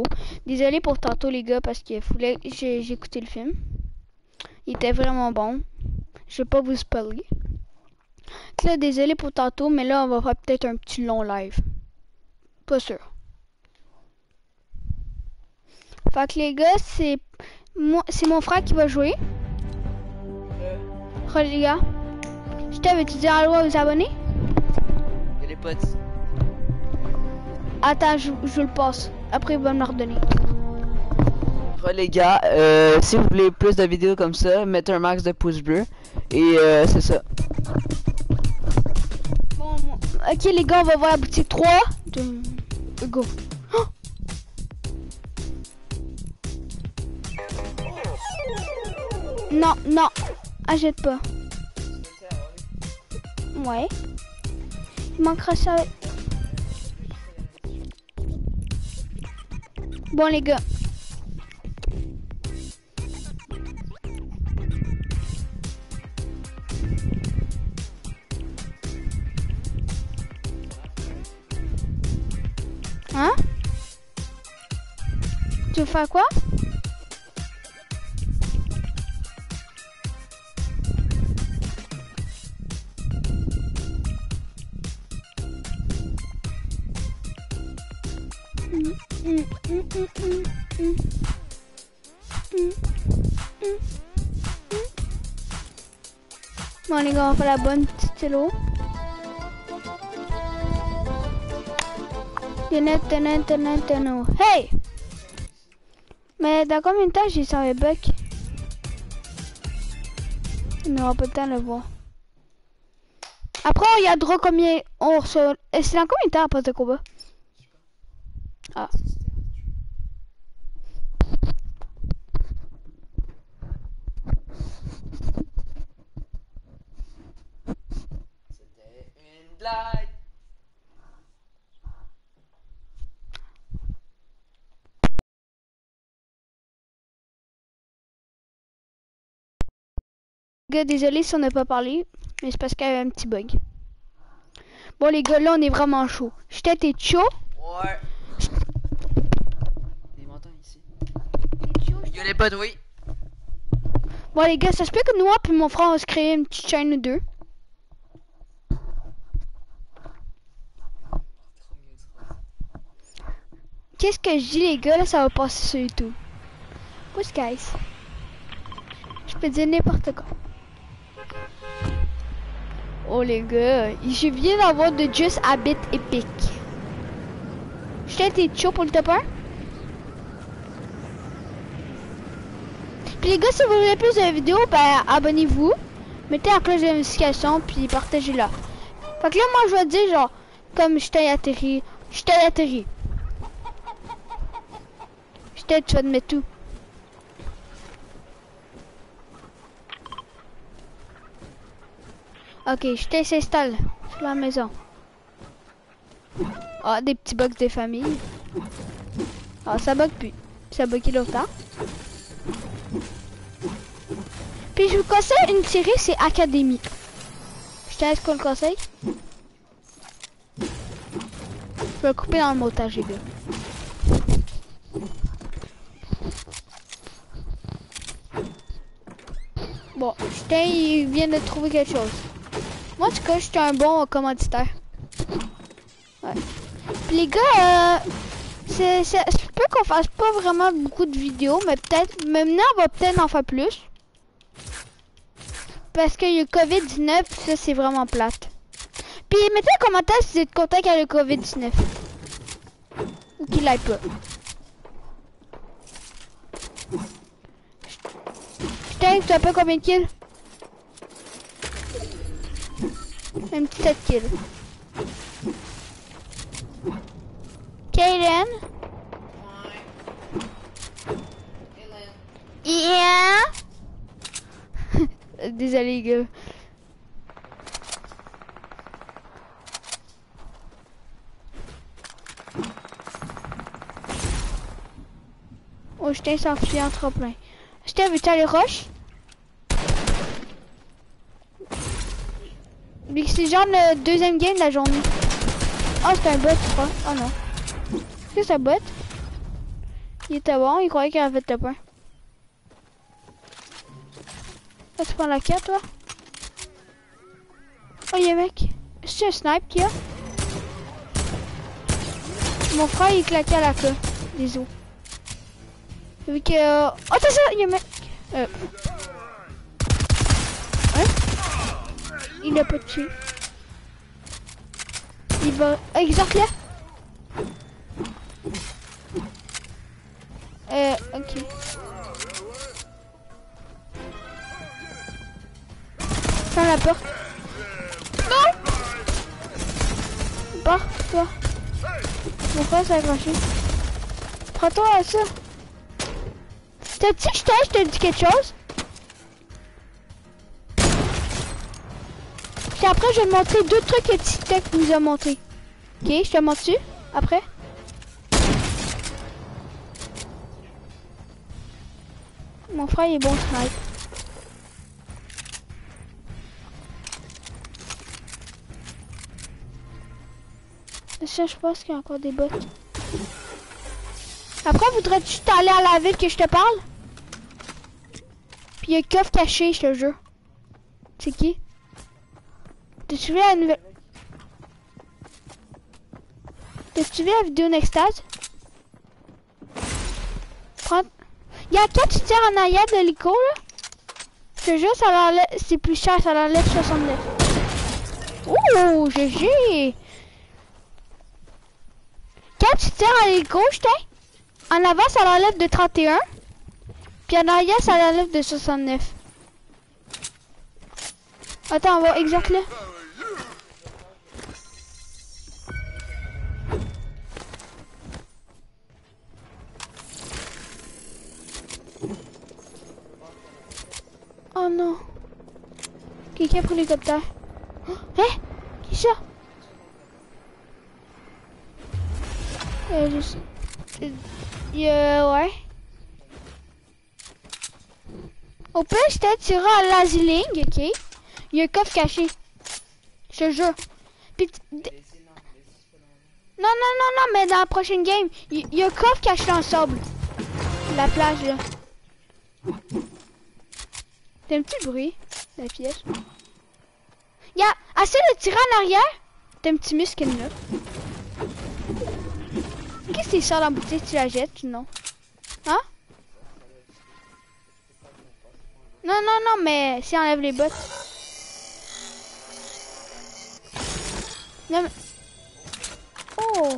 Désolé pour tantôt les gars parce que j'ai écouté le film. Il était vraiment bon. Je vais pas vous spoiler. Là, désolé pour tantôt, mais là on va faire peut-être un petit long live. Pas sûr. Fait que les gars, c'est mon frère qui va jouer. Les gars, je t'avais dire allô à vous abonner? Et les potes. Attends, je le passe. Après, il va me le redonner. Les gars, si vous voulez plus de vidéos comme ça, mettez un max de pouces bleus. Et c'est ça. Bon, ok les gars, on va voir la boutique 3. 2, go. Oh! Non, non. Achète pas. Ouais. Il manquera ça. Bon les gars. Hein? Tu veux faire quoi? Bon les gars, on fait la bonne petite stylo. Hey! Mais dans combien de temps j'ai sauvé Buck? On n'aura pas le temps de le voir. Après on regardera combien on reçoit. C'est dans combien de temps après ce combat? Ah. C'était une blague. Gars, désolé si on n'a pas parlé, mais c'est parce qu'il y avait un petit bug. Bon les gars, là on est vraiment chaud. J'étais t'es chaud? Ouais. Il m'entend ici. T'es chaud? Yo les potes, oui. Bon les gars, ça se peut que moi puis mon frère on se crée une petite chaîne ou deux. Qu'est-ce que je dis les gars, là ça va passer sur YouTube. Push guys. Je peux dire n'importe quoi. Oh les gars, je viens d'avoir de Just Habit Epic. J'étais chaud pour le top 1. Puis les gars, si vous voulez plus de vidéos, ben abonnez-vous. Mettez la cloche de notification puis partagez-la. Fait que là moi je vais dire genre, comme je t'ai atterri. Tu vas te mettre tout. Ok, je s'installe sur la maison. Ah, des petits bugs des familles. Ah, ça bug plus. Ça bugué longtemps. Puis je vous conseille une série, c'est Academy. Je te laisse qu'on le conseille. Je vais le couper dans le montage, les gars. Bon, il vient de trouver quelque chose. Moi, en tout cas, j'étais un bon commanditaire. Ouais. Puis les gars, je peux qu'on fasse pas vraiment beaucoup de vidéos, mais peut-être, maintenant, on va peut-être en faire plus. Parce qu'il y a le COVID-19, ça, c'est vraiment plate. Puis mettez en commentaire si vous êtes content qu'il y ait le COVID-19. Ou qu'il l'aille pas. Putain, tu as pas combien de kills? Un petit 7 kills. Kaden? Yeah? Désolé, gars. Oh, je t'ai sorti en trop plein. Je t'ai vu, t'as les roches? C'est genre le deuxième game de la journée. Oh, c'est un bot, je crois. Oh non. Est-ce que c'est un bot? Il était bon, il croyait qu'il avait fait le pain. Là, tu prends la carte, toi? Oh, y'a mec. C'est un snipe qu'il y a? Mon frère, il claquait à la queue. Des os. Vu que... Oh, t'as ça! Y'a mec. Hein? Il a pas tué. Il va... Exact là. Ok. Ferme la porte. Non! Pars, toi. Mon frère s'est accroché. Prends-toi à ça. T'as dit que je te dis quelque chose? Puis après, je vais te montrer deux trucs que TikTok nous a montré. Ok, je te montre dessus après. Mon frère il est bon snipe. Ça, je pense qu'il y a encore des bots. Après, voudrais-tu t'aller à la ville que je te parle? Puis il y a un coffre caché, je te jure. C'est qui? T'as-tu vu la nouvelle... T'as-tu vu la vidéo Nextase? Prends... Il y a 4 tirs en arrière de l'hélico, là. Je te jure, ça l'enlève... C'est plus cher, ça l'enlève 69. Ouh, GG! 4 tirs en l'hélico, j'étais. En avant, ça l'enlève de 31. Puis en arrière, ça l'enlève de 69. Attends, on va exact là. Oh non. Quelqu'un a pris l'hélicoptère. Oh, hein? Qui ça? Ouais. Au pire, je t'ai tiré à l'asiling, ok? Il y a un coffre caché. Je te jure. Puis, non, mais dans la prochaine game, il y a un coffre caché dans le sable. La plage, là. T'as un petit bruit, la pièce. Il y a assez de tirer en arrière. T'as un petit muscle là. Qu'est-ce que c'est ça dans la boutique? Tu la jettes ou non? Hein? Non, mais si on enlève les bottes. Non, mais... Oh!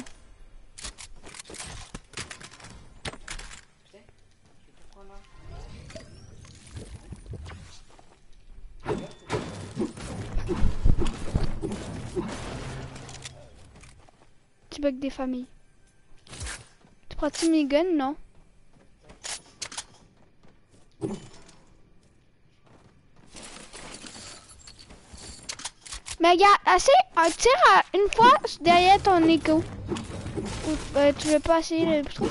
Tu bugs des familles. Tu prends-tu mes guns? Non. Mais regarde, assez, un tir à une fois derrière ton écho. Tu veux pas essayer le bouton?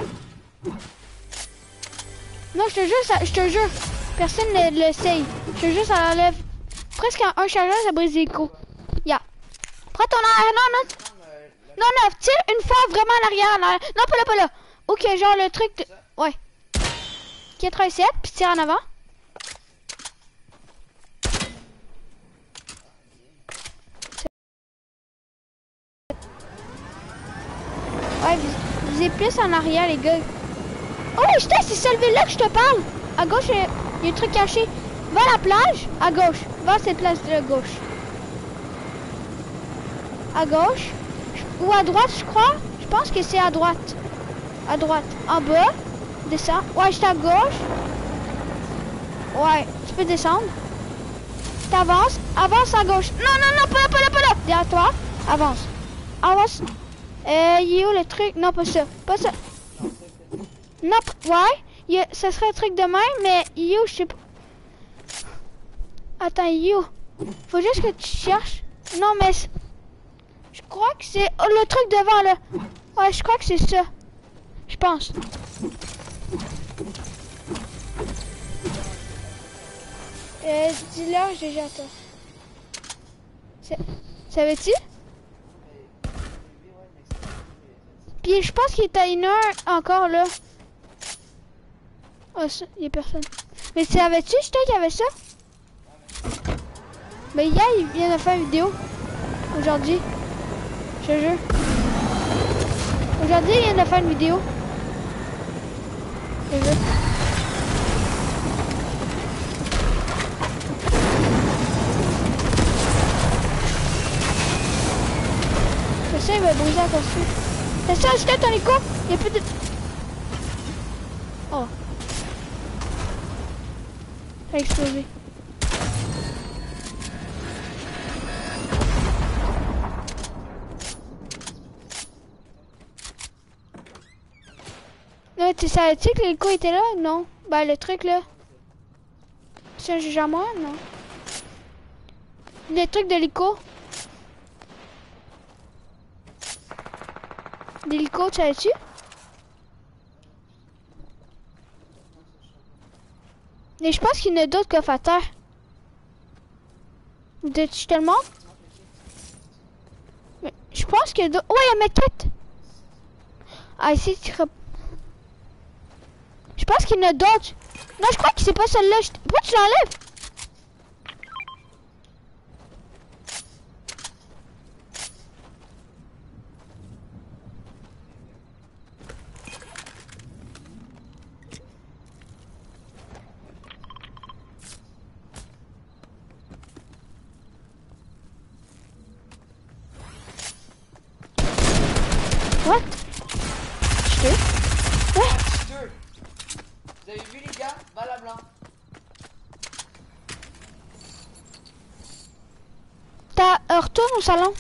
Non, je te jure, je te jure. Personne ne l'essaye. Je te jure, ça enlève presque un chargeur, ça brise l'écho. Ya. Prends ton arrière, non, tire une fois vraiment en arrière, Non, pas là. Ok, genre le truc de... Ouais. 87, puis tire en avant. Ouais, visez plus en arrière, les gars. Oh, c'est celle-là que je te parle. À gauche, il y a un truc caché. Va à la plage, à gauche. Va à cette place de gauche. À gauche. Ou à droite, je crois. Je pense que c'est à droite. À droite. En bas. Descends. Ouais, j'étais à gauche. Ouais, tu peux descendre. T'avances. Avance à gauche. Non, pas là. Derrière toi. Avance. Il est où le truc? Non, pas ça. Non, ouais. Ça serait un truc de même, mais il est où? Je sais pas. Attends, il est où? Faut juste que tu cherches. Non, mais... Je crois que c'est... Oh, le truc devant, là. Ouais, je crois que c'est ça. Je pense. Dis-leur, déjà, toi. Savais-tu? Puis je pense qu'il y a une heure encore, là. Oh, ça, y a personne. Mais savais-tu, j'étais qu'il y avait ça? Mais hier, il vient de faire une vidéo. Aujourd'hui. Je te jure. Aujourd'hui, il vient de faire une vidéo. Je te jure. C'est ça, il va briser la construction. C'est ça, j'étais ton écho. Il y a plus de... Oh. Ça a explosé. Là, tu savais-tu que l'hélico était là? Non. Ben, le truc là. C'est un juge à moi? Non. Le truc de l'hélico. L'hélico, tu savais-tu? Mais je pense qu'il y en a d'autres coffres à terre. Je te le montre? Mais je pense qu'il y a d'autres. Ouais, il y a ma quête. Ah, ici, tu... Je pense qu'il y en a d'autres. Non, je crois que c'est pas celle-là. Pourquoi tu l'enlèves? What? Je te... Ouais. Vous avez vu les gars? Balle à blanc. Retourne au salon.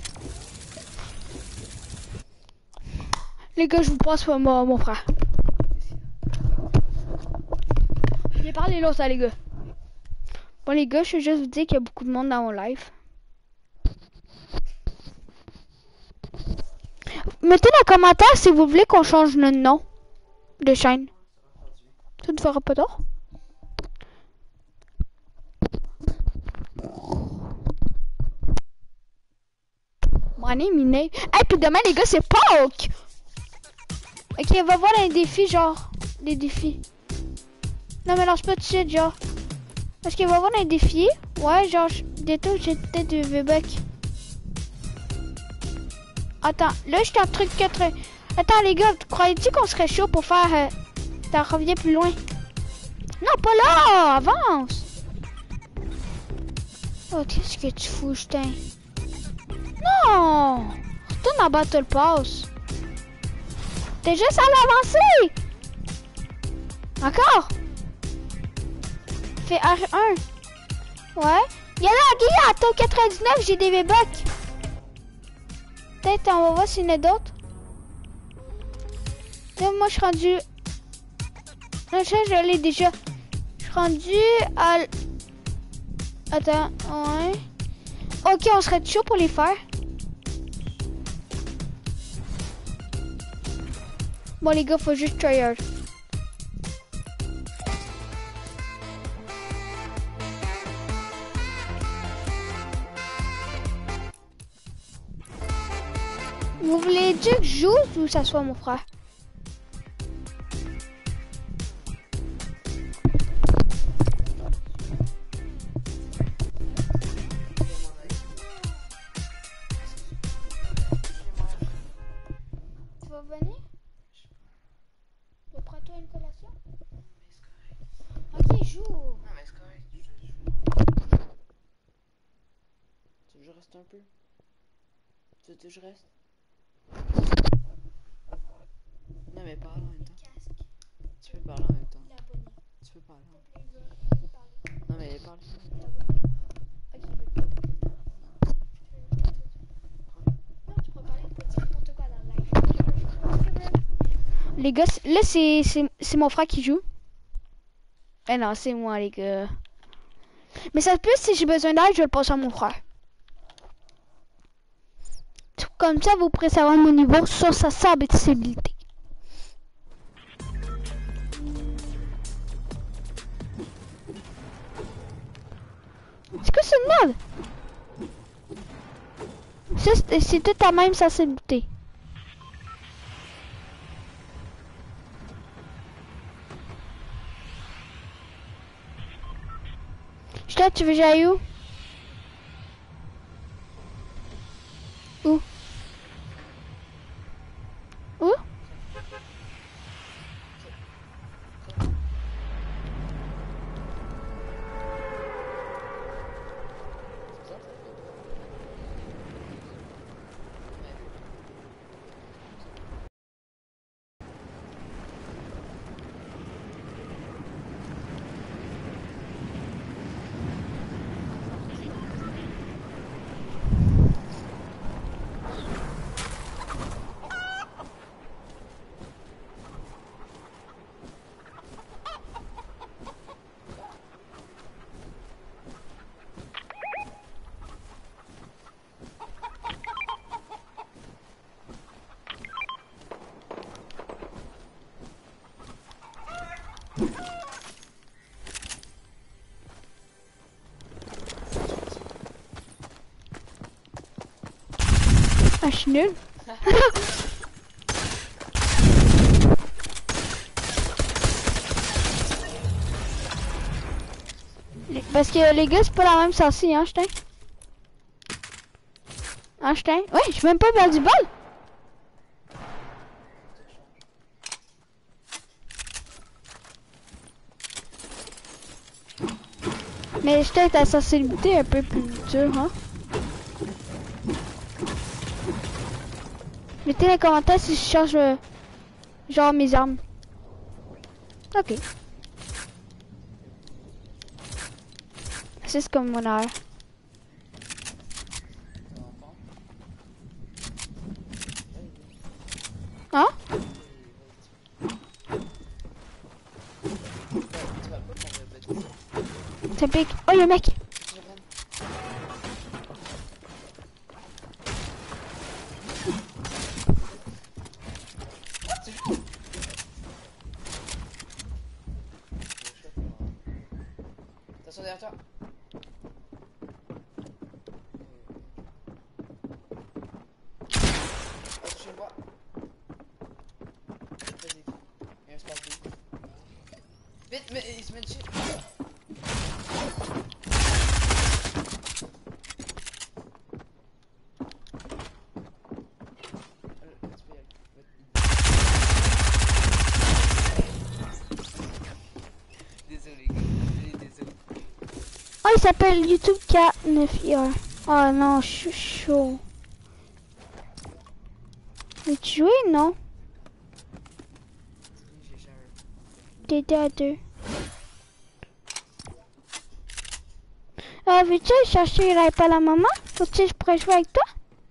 Les gars, je vous passe mon frère. J'ai parlé l'autre, les gars. Bon, les gars, je veux juste vous dire qu'il y a beaucoup de monde dans mon live. Mettez dans les commentaires si vous voulez qu'on change le nom de chaîne. Ça ne fera pas tort. Money, miné. Hey, puis demain, les gars, c'est Pâques! Ok, on va voir les défis, genre. Les défis. Non, mais lance pas tout de suite, genre. Parce qu'on va voir les défis. Ouais, genre, bientôt, j'ai peut-être du V-Buck. Attends, là, je suis en truc 4. Attends, les gars, croyez-tu qu'on serait chaud pour faire... T'en reviens plus loin? Non, pas là! Avance! Oh, qu'est-ce que tu fous, Justin? Non! Retourne en Battle Pass. T'es juste à l'avancer! Encore? Fais R1. Ouais. Il y a là, Guy, à taux 99, j'ai des V-Bucks. Peut-être, on va voir s'il y en a d'autres. Là, moi, je suis rendu... Non, ça, je l'ai déjà. Je suis rendu à... Attends, ouais. Ok, on serait chaud pour les faire. Bon, les gars, faut juste tryhard. Vous voulez dire que je joue ou ça soit mon frère? Tu vas venir? Prends-toi une collation? Ok, joue. Non, mais c'est correct. Tu veux que je reste un peu? Tu veux que je reste? Non, mais parle en même temps. Tu peux parler en même temps. Tu peux parler. Non, mais parle. Les gars, là c'est mon frère qui joue. Eh non, c'est moi les gars. Mais ça peut, si j'ai besoin d'aide, je vais le passer à mon frère. Comme ça, vous pourrez savoir mon niveau sur sa stabilité. C'est quoi ce mode? Ça, c'est toute la même sensibilité. Toi, tu veux que j'aille où? Où? Où? Ah, je suis nulle. Parce que les gars, c'est pas la même sortie, hein, Stein? Hein, Stein? Ouais, je suis même pas perdu du bol. Mais Stein, ta sensibilité est un peu plus dure, hein? Mettez dans les commentaires si je change, genre, mes armes. Ok. C'est comme mon heure. Hein? Ça pique. Oh, le mec! Attention derrière toi. Attention, moi. Vas-y. Il reste pas de. Vite, mais il se met dessus. Désolé, désolé. Oh, il s'appelle YouTube K9IR. Oh non, je suis chaud. Veux-tu jouer? Non. T'es à 2. Veux-tu aller chercher l'iPad à la maman? Faut-tu que je pourrais jouer avec toi?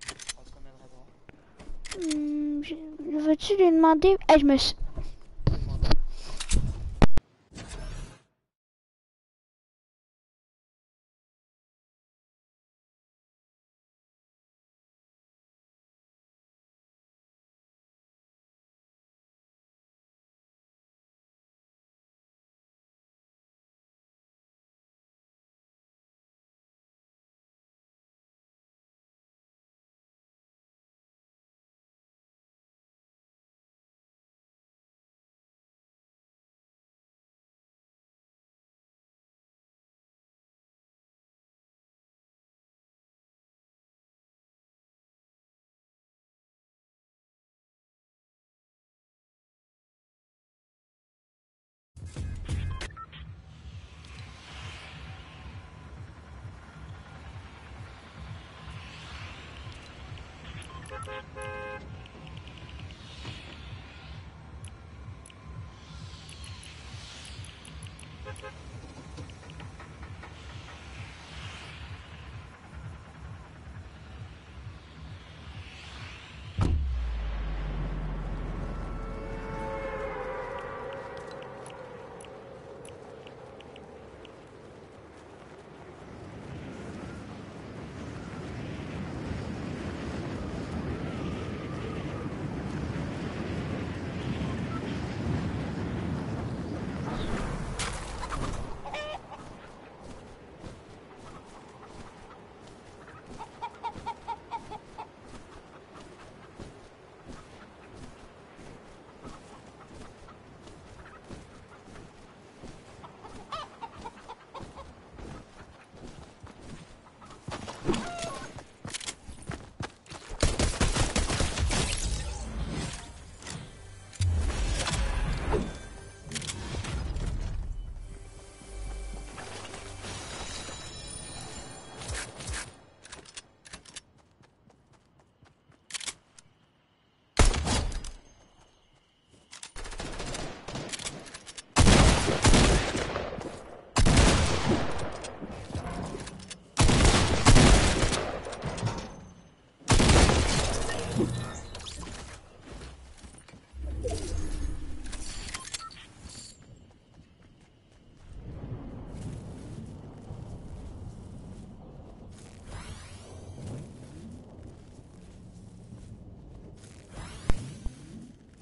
Veux-tu lui demander? Eh, je me suis...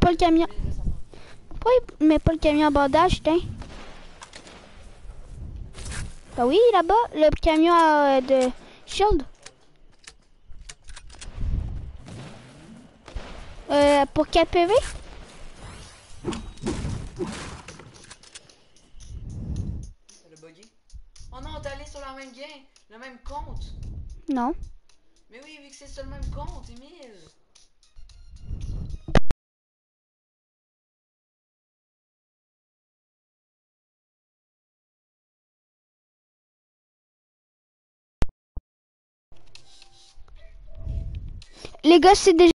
pas le camion? Pourquoi il met pas le camion à bandage, tiens? Bah oui, là-bas, le camion de shield. Pour 4 PV? Le buggy. Oh non, t'es allé sur la même game, le même compte. Non. Mais oui, vu que c'est sur le même compte, Emile. Les gars, c'est déjà